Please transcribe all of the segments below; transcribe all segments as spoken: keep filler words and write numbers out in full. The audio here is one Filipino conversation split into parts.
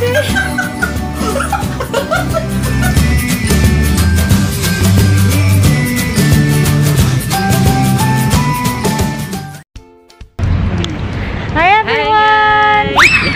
Hi everyone!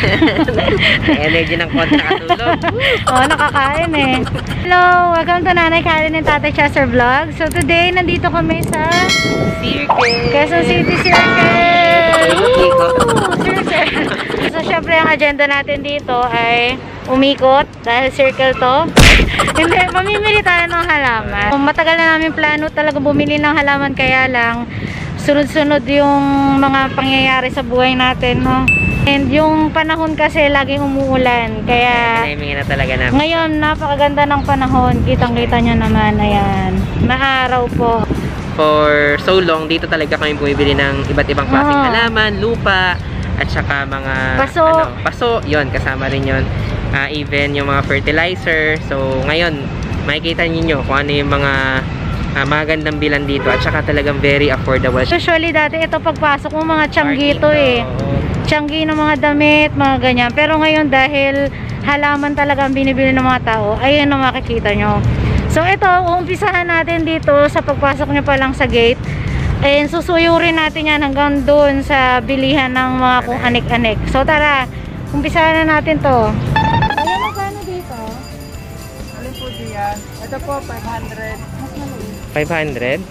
Energy ng konti nakatulog. Oo, nakakain eh. Hello! Welcome to Nanay Karen and Tatay Chester Vlog. So today, nandito kami sa Circle! Quezon City Circle! Circle! So syempre ang agenda natin dito ay umikot dahil circle to. Hindi, mamimili tayo ng halaman. Matagal na namin plano talaga bumili ng halaman, kaya lang sunod-sunod yung mga pangyayari sa buhay natin, no? And yung panahon kasi laging umuulan, kaya na talaga namin. Ngayon napakaganda ng panahon, kitang-kita nyo naman, ayan, maaraw po. For so long, dito talaga kami bumibili ng iba't ibang klaseng oh. halaman, lupa, at saka mga paso, ano, paso, yun, kasama rin yun. Uh, even yung mga fertilizer. So ngayon, makikita niyo kung ano yung mga Uh, magandang bilan dito at saka talagang very affordable. Usually dati ito pagpasok mo mga tiyanggi to eh. Tiyanggi ng mga damit, mga ganyan. Pero ngayon dahil halaman talaga ang binibili ng mga tao, ayun ang makikita nyo. So ito, uumpisahan natin dito sa pagpasok nyo pa lang sa gate. And susuyurin natin yan hanggang doon sa bilihan ng mga kung anik-anik. So tara, umpisahan na natin to. Ayan, magkano dito? Alin po diyan? Ito po, five hundred. five hundred?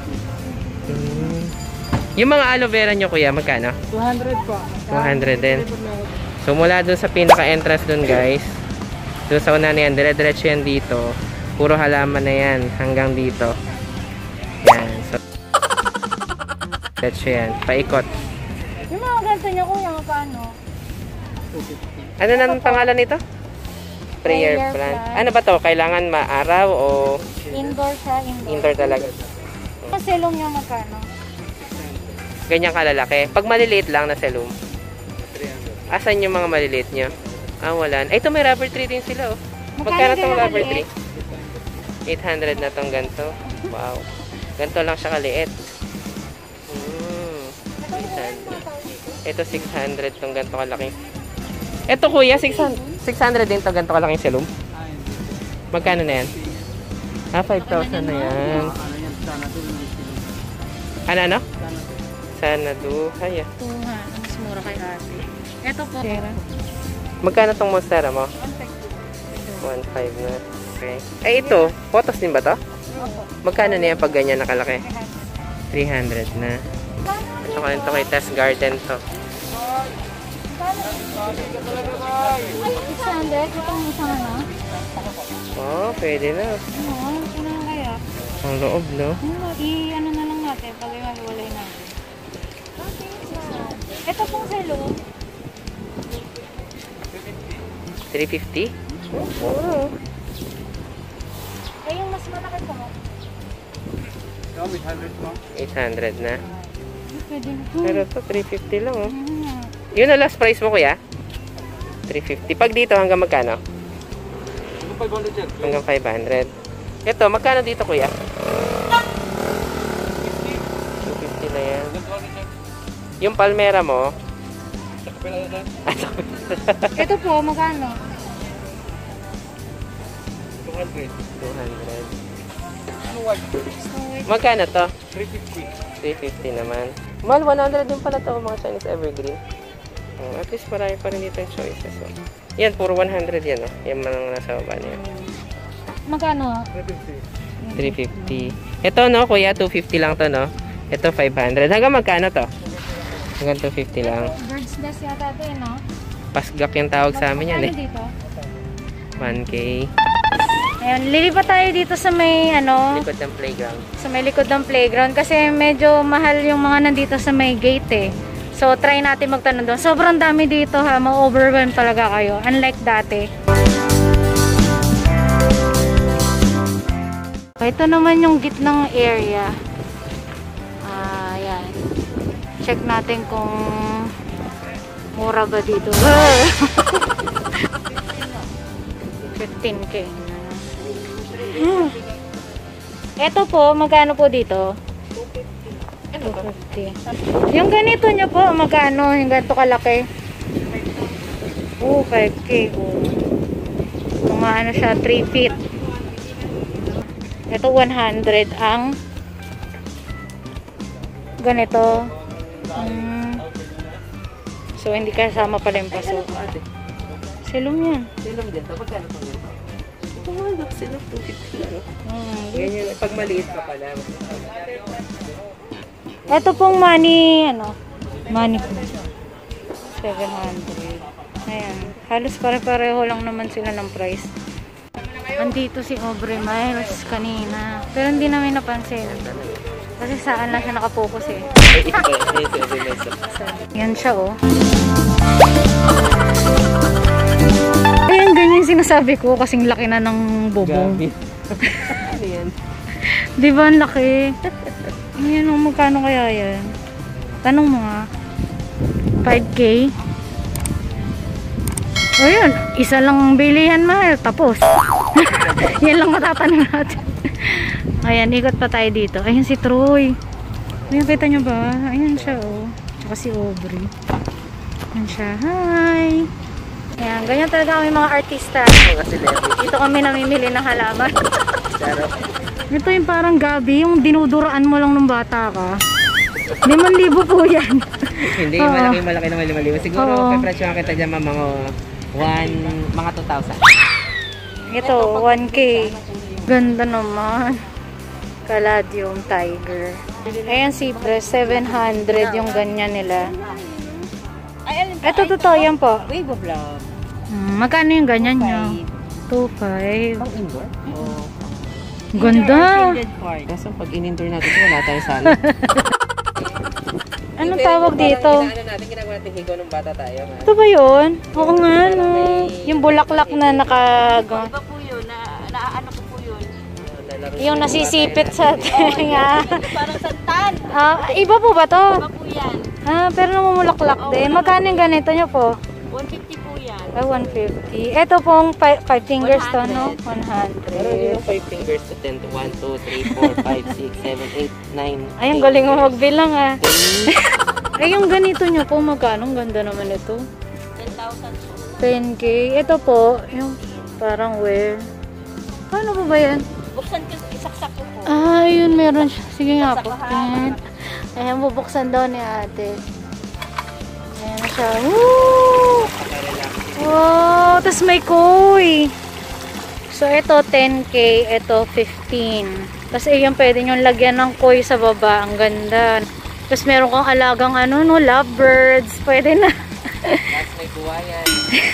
Hmm. Yung mga aloe vera nyo, kuya, magkano? two hundred po. two hundred din. So mula dun sa pinaka-entrance dun, guys, dun sa una na yan, dire-diretso yan dito. Puro halaman na yan hanggang dito. Yan. So diretso yan. Paikot. Yung mga ganito nyo, kuya, paano? Ano na ang pangalan nito? Prayer, Prayer plant. plant. Ano ba to? Kailangan maaraw o indoor siya? Indoor, indoor talaga. Ang selong nyo magkano? Ganyan kalalaki. Pag maliliit lang na selum. Asan yung mga maliliit nyo? Ah, wala. Ay, ito may rubber tree din sila, oh. Magkano itong rubber tree? eight hundred na tong ganito. Wow. Ganito lang siya kaliit. Hmm. eight hundred. Ito six hundred tong ganito kalaki. Ito kuya, six hundred din to ganito kalaking selum. Magkano na yan? Ah, five thousand na yan. Ano, ano? Sanadu. Ay, ah. Ito nga, mas mura kay ate. Ito po. Magkano tong monstera mo? one five na. Okay. Ay, ito. Photos din ba to? Magkano na yan pag ganyan nakalaki? three hundred na. At saka ito kay Test Garden to. six hundred? Itong isang ano? Oh, pwede na. Oo, ito na kaya. Ang loob, no? I-ano na lang natin, pag-iwalay natin. Ito pong selo. three fifty? Oo. Ay, yung mas malaki po. eight hundred na. Pwede na. Pero ito, three fifty lang, oh. Hmm. Yun na last price mo, kuya? three fifty. Pag dito, hanggang magkano? Hanggang five hundred. Ito, magkano dito, kuya? two fifty na yan. Yung palmera mo? Ito po, magkano? two hundred. Magkano to? three fifty. three fifty naman. Mahal, one hundred din pala to, mga Chinese evergreen. Oh, at least marami pa rin dito yung choices. Oh. Yan, puro one hundred yan. Oh. Yan man nasa baba niya. Magkano? three fifty. Ito, no, kuya, two fifty lang to, no? Ito, five hundred. Hanggang magkano to? Hanggang two fifty lang. Bird's nest yata ito, eh, no? Pasgak yung tawag sa amin yan, eh. Dito? one K. Ayun, lilipat tayo dito sa may, ano, Likod ng playground. sa may likod ng playground kasi medyo mahal yung mga nandito sa may gate, eh. So, try natin magtanong doon. Sobrang dami dito, ha. Ma-overwhelm talaga kayo. Unlike dati. Ito naman yung gitnang area. Ah, yan. Check natin kung mura ba dito. fifteen K. Ito po, magkano po dito? two fifty. Yung ganito nyo po, magkano? Yung ganito kalaki? Oh, five K. Oh. Mga ano siya, three feet. Ito, one hundred ang ganito. Hmm. So, hindi kasama pala yung paso. Silong yan. Silong din. Ito, magkano po yun? Tumalak sila, two fifty. Hmm. Ganyan, pag maliit pa pala. Ito pong money, ano, money po. seven hundred. Ayan. Halos pare-pareho lang naman sila ng price. Andito si Aubrey Miles kanina. Pero hindi namin napansin. Kasi saan lang siya nakapokus eh. Yan siya oh. Ayan, ganyan yung sinasabi ko kasing laki na ng bubong. Ano yan? Di ba ang laki? Ayan oh, magkano kaya yan? Tanong mo nga. five K? O yun, isa lang bilihan mahal, tapos. Yan lang matatanong natin. Ayan, ikot pa tayo dito. Ayan si Troy. Ayan, kita nyo ba? Ayan siya oh. Tsaka si Aubrey. Ayan siya. Hi! Ayan, ganyan talaga kami mga artista. Dito kami namimili ng halaman. Ito yung parang gabi, yung dinuduraan mo lang nung bata ka. limang libo po yan. Hindi, Oo. malaki malaki naman lima libo. Siguro, Oo. pepresyo nga kita dyan mga one, mga two thousand. Ito, one K. Ganda naman. Caladium Tiger. Ayan, Cypress, seven hundred yung ganyan nila. Ito, totoo yan po. Wave of love. Hmm, magkano yung ganyan nyo? two five. Pang indoor? Oo. Ganda. Kaso pag in-indoor natin, wala tayong sala. Anong tawag dito? Ano natin, ginagawa natin higo nung bata tayo. Ito ba yun? Oo nga, no. Yung bulaklak na nakagawa. Iba po yun, na, naaano ko po yun. Yung nasisipit sa tenga. Parang santan. Ah, iba po ba to? Iba po yan. Ah, pero namumulaklak din. Magkano yung ganito nyo po? one fifty po yan. Ah, one fifty. Ito pong five, five fingers to, no? one Pero hundred. yung five fingers to ten to one, two, three, four, five, six, seven, eight, nine. Ay, ang galing mo magbilang ah. Ay, yung ganito nyo po, magkano? Ang ganda naman ito. ten thousand po. ten K. Ito po, yung parang wear. Paano po ba yan? Buksan ko, isaksak ko po. Ah, yun meron siya. Sige nga po. Ayan. Ayan, bubuksan daw ni ate. Ayan na siya. Woo! Wow! Tapos may koi. So, ito ten K. Ito fifteen. Tapos, ayan, pwede nyo lagyan ng koi sa baba. Ang ganda. Tapos, meron kang alagang ano, no? Lovebirds. Pwede na. Tapos may buwayan.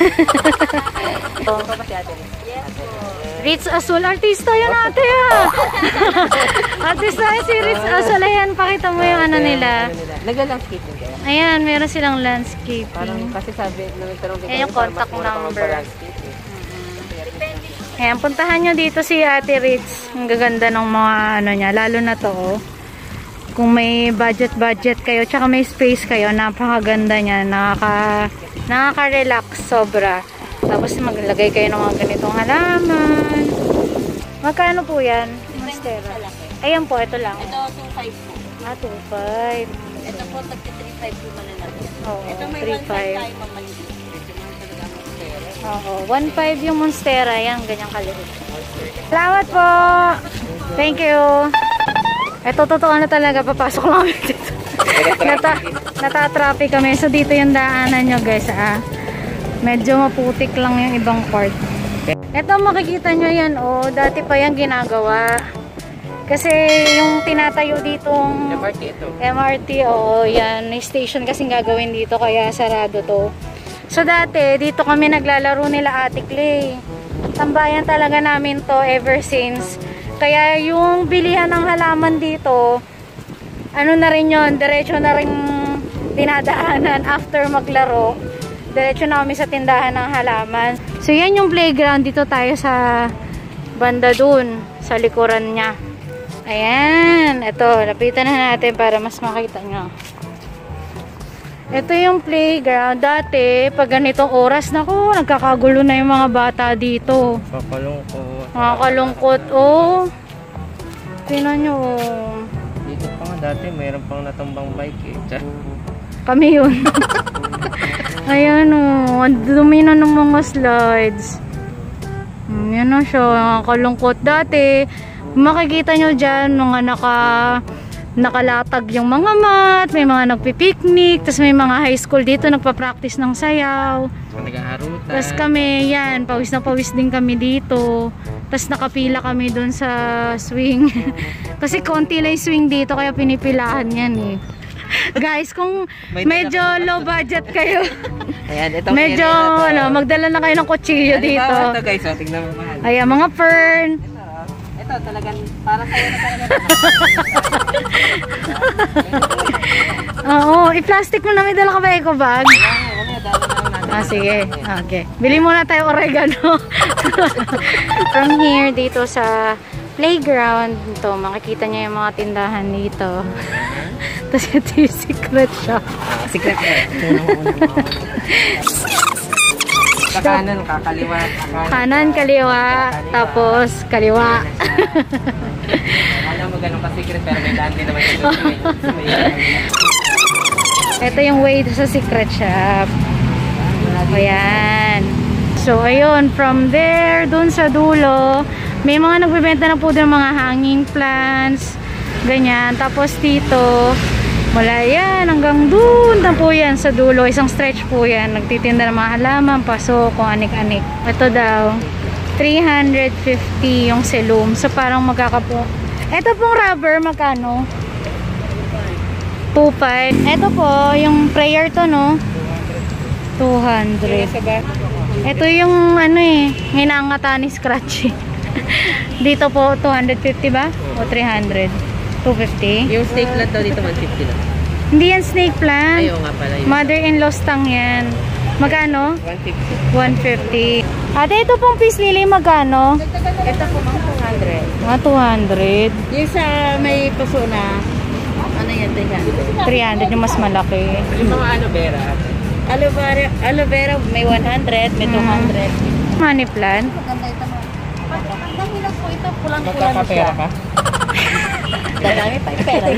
Oh. Ito ba si ate? Yes po. Ritz Azul. Artista yan ate ah. Artista si Ritz Azul. Ayan, pakita mo yung ano nila. Nagla-landscaping kayo? Ayan, meron silang landscaping. Parang kasi sabi, nung nagtanong din Ayan yung parang contact mas mura pa number. magpa-landscaping. Ayan, puntahan nyo dito si Ate Ritz. Ang gaganda ng mga ano niya. Lalo na to, oh. Kung may budget-budget kayo, tsaka may space kayo, napakaganda niya. Nakaka, nakaka-relax sobra. Tapos maglagay kayo ng mga ganitong halaman. Magkano po yan? Monstera. Ayan po, ito lang. Ito, two five po. Ah, two five. Ito po, tagti three five po malalaki. Oo, Ito may three one five five. tayo mamaliit. Oo, one five yung Monstera. Yan, ganyang kaliit. Salamat po! Thank you! Ito, totoo na talaga. Papasok lang kami dito. Nata, nata-traffic kami. So, dito yung daanan nyo, guys. Ah. Medyo maputik lang yung ibang part. Ito, makikita nyo yan. Oh, dati pa yan ginagawa. Kasi yung tinatayo ditong M R T ito. M R T, oo, yan. May station kasing gagawin dito, kaya sarado to. So, dati, dito kami naglalaro nila Ate Clay. Tambayan talaga namin to ever since. Kaya yung bilihan ng halaman dito, ano na rin yun, diretso na rin dinadaanan after maglaro. Diretso na kami sa tindahan ng halaman. So, yan yung playground. Dito tayo sa banda dun, sa likuran niya. Ayan. Ito, lapitan na natin para mas makita nyo. Ito yung playground. Dati, pag ganitong oras, naku, nagkakagulo na yung mga bata dito. Pakalungkot. Nakakalungkot. Oh. Tingnan nyo. Oh. Dito pa nga dati, mayroon pang natumbang bike eh. Kami yun. Ayan o, ang dumi na ng mga slides. Hmm, yan na siya, nakakalungkot. Dati, makikita nyo dyan, mga naka, nakalatag yung mga mat, may mga nagpipiknik, tapos may mga high school dito nagpa-practice ng sayaw. Nag-aarutan. Tapos kami, yan, pawis na pawis din kami dito. Tapos nakapila kami dun sa swing. Kasi konti lang yung swing dito, kaya pinipilahan yan eh. Guys, kung medyo low budget kayo, Ayan, itong medyo, area na to. ano, magdala na kayo ng kutsilyo dito. Halimbawa ito guys, oh, tingnan mo mahal. Ayan, mga fern. Ito, ito talagang para sa'yo na talaga. Oo, i-plastic mo na, may dala ka ba eco bag? Ah, sige. Okay. Bili muna tayo oregano. From here, dito sa playground, ito, makikita niya yung mga tindahan dito. Tapos ito yung secret shop. Secret eh. Sa kanan, kakaliwa. Kanan, kaliwa, tapos kaliwa. Alam mo ganun ka-secret pero may daan din naman ito. Ito yung way sa secret shop. Ayan. So, ayun, from there, dun sa dulo, may mga nagbebenta na po din ng mga hanging plants, ganyan. Tapos dito, mula yan, hanggang dun na po yan sa dulo. Isang stretch po yan. Nagtitinda ng mga halaman, paso, kung anik-anik. Ito daw, three hundred fifty yung selum. So, parang magkakapo. Ito pong rubber, magkano? two five. Ito po, yung prayer to, no? two hundred. Ito yung ano eh, hinangata ni Scratchy. Dito po, two fifty ba? O three hundred? two fifty? Yung snake plant daw dito, one fifty lang. Hindi yan snake plant. Ayaw nga pala yun. Mother-in-law stang yan. Magkano? one fifty. one fifty. Ate, ito pong peace lily, magkano? Ito po mga two hundred. Ah, two hundred. Yung sa may paso na, ano yan, three hundred yung mas malaki. Yung mga aloe vera. aloe vera, aloe vera may one hundred, may two hundred. Money plant. Maganda ito mo. Magandang hilang po ito, pulang-pulang Magkakapera ka? Dadami pa yung pera.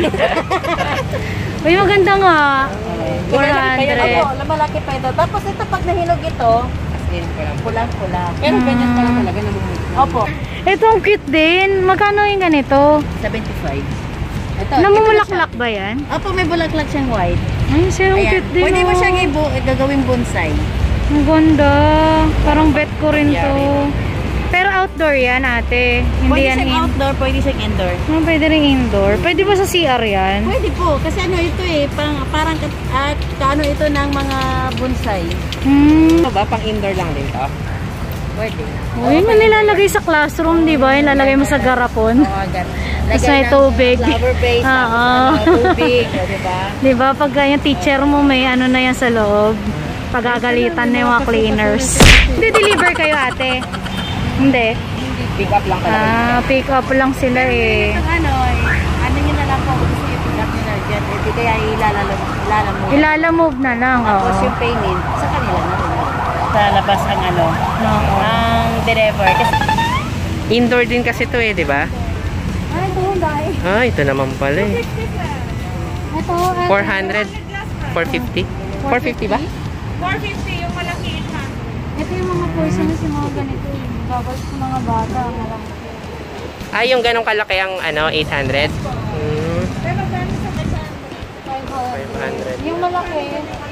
Uy, maganda nga. four hundred. Opo, malaki pa ito. Tapos ito, pag nahinog ito, pulang-pulang. Pero ganyan pala talaga naman. Opo, Ito ang cute din. Magkano yung ganito? seventy-five. Ito, Namumulaklak ba yan? Opo, may bulaklak siyang white. Ay, siya ang Ayan. cute din. Pwede mo oh. siyang ibu gagawing bonsai. Ang ganda. Parang bet ko rin to. Pero outdoor yan, ate. Hindi Pwede yan siyang in. outdoor, pwede siyang indoor. Ah, pwede rin indoor. Pwede ba sa C R yan? Pwede po, kasi ano ito eh, parang, parang at kaano ito ng mga bonsai. Hmm. Ito ba? Pang indoor lang din to? Pwede. Uy, may nilalagay sa classroom, di ba? Yung lalagay mo sa garapon. Oo, ganun. Tapos may tubig. Flower base, Oo. tapos ano, tubig, o, diba? Di ba? Pag yung teacher mo, may ano na yan sa loob. Pagagalitan na yung mga cleaners. Hindi deliver kayo, ate? Hindi. Pick up lang talaga. Ah, pick up lang sila eh. Ang ano, eh, ano nyo na lang po, kung gusto i-pick up nyo na dyan, eh, di kaya ilalam, ilalam mo. Ilalamove na lang. Tapos Oo. yung payment, sa kanila na rin. Sa labas ang ano, Oo. ang deliver. Kasi, Indoor din kasi to eh, di ba? Ay, ito, dahil. Ah, ito naman pala eh. Ito, four hundred? four fifty? four fifty ba? ito yung mga poisonous yung mga ganito. Bawal sa mga bata. Malaki. Ah, yung ganong kalaki ang ano, eight hundred? Hmm, five hundred. Yung malaki,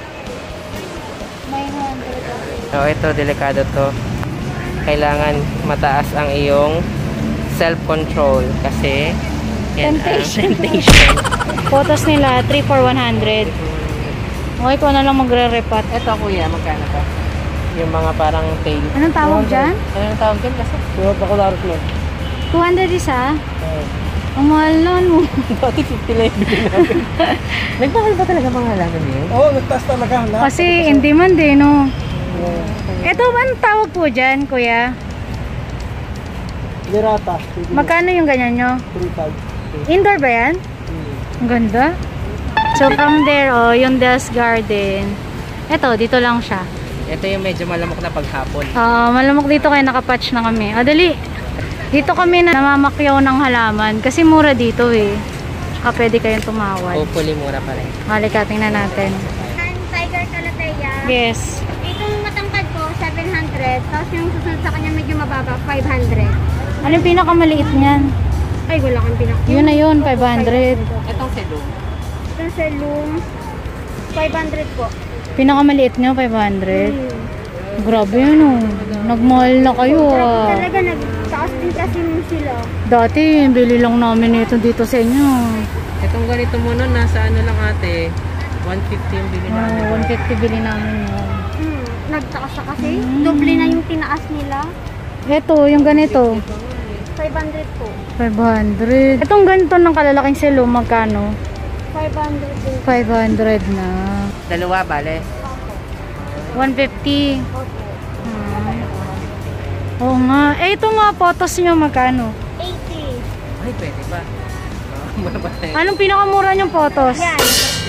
nine hundred. So, ito, delikado to. Kailangan mataas ang iyong self-control kasi yan ang Temptation. temptation. Photos nila, three for one hundred. Okay, ko na lang magre-repat. Ito, kuya, magkano to? Yung mga parang tail. Anong tawag dyan? Anong tawag dyan? Kasi? Yung bakularos mo. two hundred isa? Ang mahal nun mo. Bakit fifty lang yung bilhin natin? Nagmahal ba talaga mga halaman yun? Oo, oh, nagtaas talaga. Lahat. Kasi hindi man din, no? Ito, anong tawag po dyan, kuya? Lirata. Magkano yung ganyan nyo? three five. Indoor ba yan? Ang ganda. So, from there, oh, yung Des Garden. Ito, dito lang siya. Ito yung medyo malamok na paghapon. Ah, malamok dito kaya nakapatch na kami. Ah, dali. Dito kami na namamakyaw ng halaman kasi mura dito eh. Saka pwede kayong tumawad. Hopefully mura pa rin. Halika, tingnan natin. Yes. Itong matangkad ko, seven hundred. Tapos yung susunod sa kanya medyo mababa, five hundred. Ano yung pinakamaliit niyan? Ay, wala kang pinak. Yun na yun, five hundred. Itong selum. Itong Selum, five hundred po. Pinakamaliit niyo, five hundred. Hmm. Grabe yun oh. Nagmahal na kayo ah. Talaga, nagtaas din kasi nung sila. Dati, bili lang namin ito dito sa inyo. Itong ganito mo nun, nasa ano lang ate, one fifty yung bili namin. Oh, one fifty bili namin yun. Hmm. Nagtaas na kasi. Doble na yung tinaas nila. Ito, yung ganito. five hundred po. five hundred. Itong ganito ng kalalaking silo, magkano? five hundred din. five hundred na. Dalawa, bale. one fifty. Opo. Hmm. Oo nga. Eh, itong mga photos nyo, magkano? eighty. Ay, pwede ba? Mura ba tayo? Anong pinakamura nyong photos? Yan.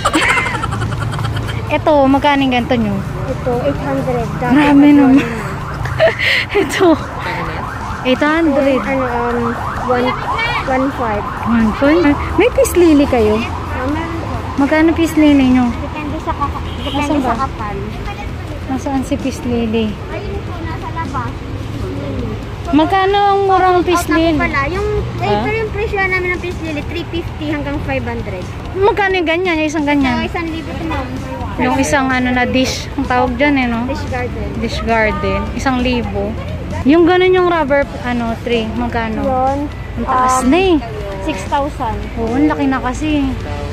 Ito, magkano yung ganito nyo? Ito, eight hundred. Dati Marami ito, naman. Ito, eight hundred. Ano, um, one, one five. One point. May peace lily kayo? Ah, meron po. Magkano peace lily nyo? Depende sa kaka depende Nasaan ba? sa kapal. Nasaan si peace lily? Ayun po, nasa labas. Magkano ang murang peace Out na po lily? pala. Yung, eh, Ah? pero yung presyo namin ng peace lily, three fifty hanggang five hundred. Magkano yung ganyan? Yung isang So, ganyan? isang libo ito, ma'am. Yung isang ano na dish. Ang tawag dyan eh, no? Dish garden. Dish garden. Isang libo. Yung ganun yung rubber, ano, tree. Magkano? Yun, Ang taas um, na eh. six thousand. Oo, ang laki na kasi.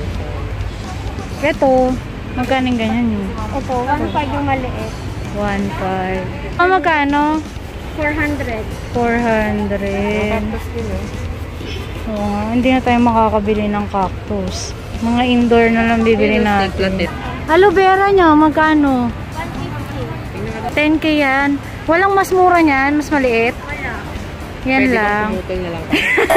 Ito, magkano yung ganyan yun? Ito, one five yung maliit. one five. Ah, magkano? four hundred. four hundred. Tapos din eh. Oo nga, hindi na tayo makakabili ng cactus. Mga indoor na lang bibili natin. Nagplatit. Aloe vera nyo, magkano? one fifty. ten K yan. Walang mas mura niyan, mas maliit. Wala. Yan Pwede lang. bang pumutol na lang?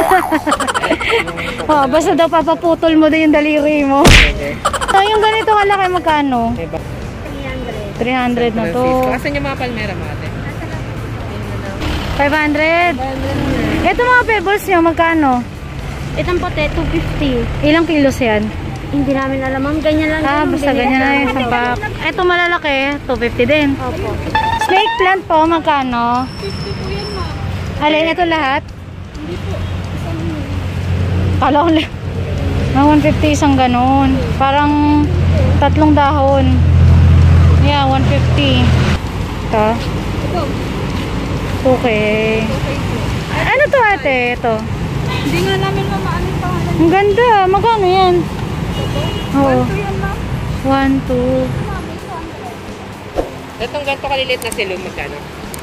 Oh, basta daw papaputol mo din yung daliri mo. Pwede. So, yung ganito kalaki, magkano? May ba- three hundred. three hundred na to. Asan yung mga palmera mo ate? five hundred. Ito mga pebbles nyo, magkano? Itong puti, two fifty. Ilang kilos yan? Hindi namin alam, ma'am. Ganyan lang. Ah, din yung basta binili ganyan na namin. yung isang pack. Ito malalaki, two fifty din. Opo. Snake plant po, magkano? Alin, ito lahat? Kala ko lang. Na one fifty isang ganun. Parang tatlong dahon. Yeah, one fifty. Ito. Okay. Ano to ate? Ito. Hindi nga namin mamaan yung pangalan. Ang ganda. Magkano yan? Oo. Ito yan, ma'am. One, two. Itong ganito kalilit na silong magkano?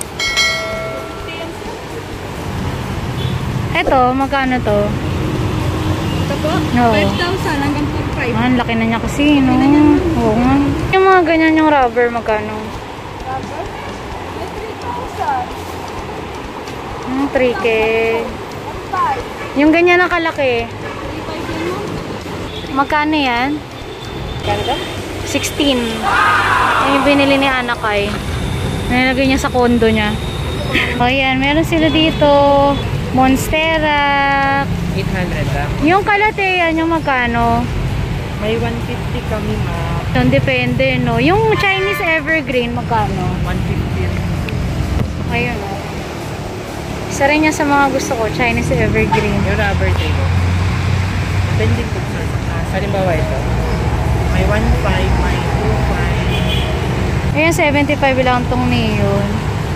Ito, magkano to? Ito po, Oo. five thousand hanggang four five. Ah, ang laki na niya kasi, no? Oo nga. Yung mga ganyan yung rubber, magkano? three thousand. Hmm, three K. five. Yung ganyan na kalaki, three five yan, ma'am. magkano yan? Magkano ba? sixteen. Yan yung binili ni Anakay. Nilagay niya sa kondo niya. O yan, meron sila dito. Monstera. eight hundred ba? Yung kalatean, yung magkano? May one fifty kami, ma'am. Yung depende, no? Yung Chinese evergreen, magkano? one fifty. Ayun, o. Isa rin yan sa mga gusto ko, Chinese evergreen. Yung rubber tree mo. Depende po sa uh, Halimbawa ito. may one five, may two five. Ayan, seventy-five lang tong neon.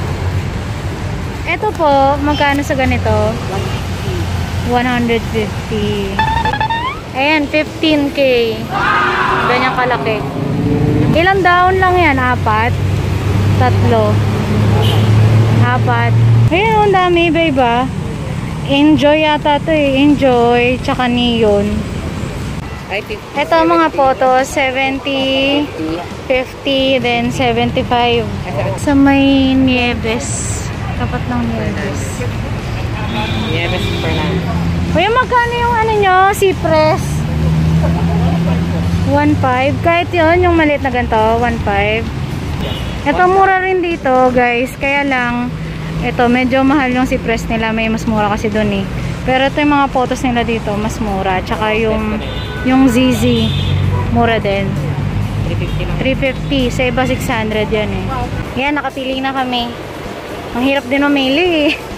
Ito po, magkano sa ganito? one fifty. Ayan, fifteen K. Ganyan kalaki. Ilang daon lang yan? Apat? Tatlo? Apat? Ayan, ang dami, babe ah. Enjoy yata to eh. Enjoy, tsaka neon. Ay, fifty. Ito mga photos, seventy, fifty, then seventy-five. Sa may Nieves. Tapat ng Nieves. Yeah, best for lang. Kuya, magkano yung ano nyo? Cypress? one five. Kahit yun, yung maliit na ganito, one five. Ito, mura rin dito, guys. Kaya lang, ito, medyo mahal yung cypress nila. May mas mura kasi dun eh. Pero ito yung mga photos nila dito, mas mura. Tsaka yung, yung Z Z, mura din. three fifty lang. three fifty. Sa iba six hundred yan eh. Yan, nakapili na kami. Ang hirap din mamili eh.